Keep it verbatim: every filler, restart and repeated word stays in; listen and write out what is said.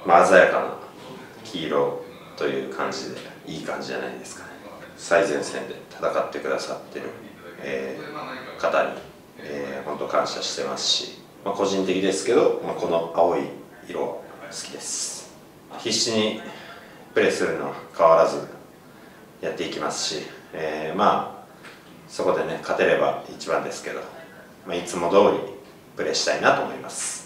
まあ、鮮やかな黄色という感じでいい感じじゃないですかね。最前線で戦ってくださってる、えー、方に、えー、本当感謝してますし、まあ、個人的ですけど、まあ、この青い色好きです。必死にプレーするのは変わらずやっていきますし、えー、まあそこでね勝てれば一番ですけど、まあ、いつも通りプレーしたいなと思います。